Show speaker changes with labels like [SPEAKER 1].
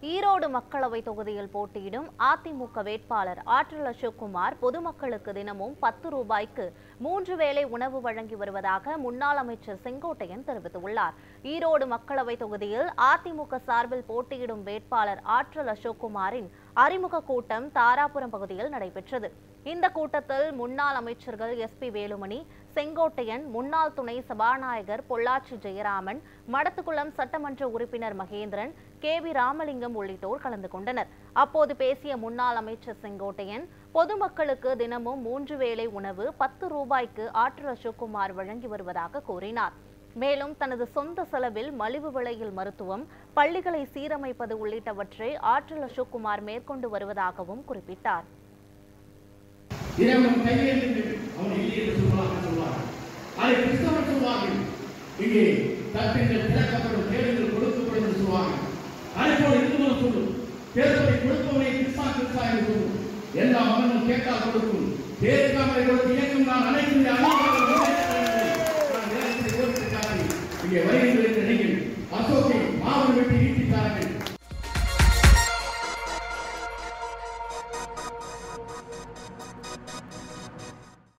[SPEAKER 1] ஈரோடு மக்களவை தொகுதியில் போட்டியிடும் அதிமுக வேட்பாளர் ஆற்றல் அசோக்குமார் பொதுமக்களுக்கு தினமும் 10 ரூபாய்க்கு 3 வேளை உணவு வழங்கி வருவதாக முன்னாள் அமைச்சர் செங்கோட்டையன் தெரிவித்துள்ளார். ஈரோடு மக்களவை தொகுதியில் அதிமுக சார்பில் போட்டியிடும் வேட்பாளர் ஆற்றல் அசோக்குமாரின் அறிமுக கூட்டம் தாராபுரம் பகுதியில் நடைபெற்றது. இந்த கூட்டத்தில் முன்னாள் அமைச்சர்கள் எஸ்.பி. வேலுமணி, செங்கோட்டையன், முன்னாள் துணை சபாநாயகர் பொள்ளாச்சி ஜெயராமன், மடத்துக்குளம் சட்டமன்ற உறுப்பினர் மகேந்திரன், கே.வி. ராமலிங்கம் உள்ளிட்டோர் கலந்து கொண்டனர். அப்போது பேசிய முன்னாள் அமைச்சர் செங்கோட்டையன், பொதுமக்களுக்கு தினமும் 3 வேளை உணவு 10 ரூபாய்க்கு ஆற்றல் அசோக்குமார் வழங்கி வருவதாக கூறினார். மேலும் தனது சொந்த செலவில் மலிவு விலையில் மருத்துவம், பள்ளிகளை சீரமைப்பது உள்ளிட்டவற்றை ஆற்றல் அசோக்குமார் மேற்கொண்டு வருவதாகவும் குறிப்பிட்டார்.
[SPEAKER 2] எல்லா மகனும் கேட்டால் கொடுக்கும் தேர்தலை இயக்கும் நான் அனைத்து இங்கே வருகின்ற நீங்கள் அசோக்கை மாவட்டம் வெட்டி ஈட்டித்தார்கள்.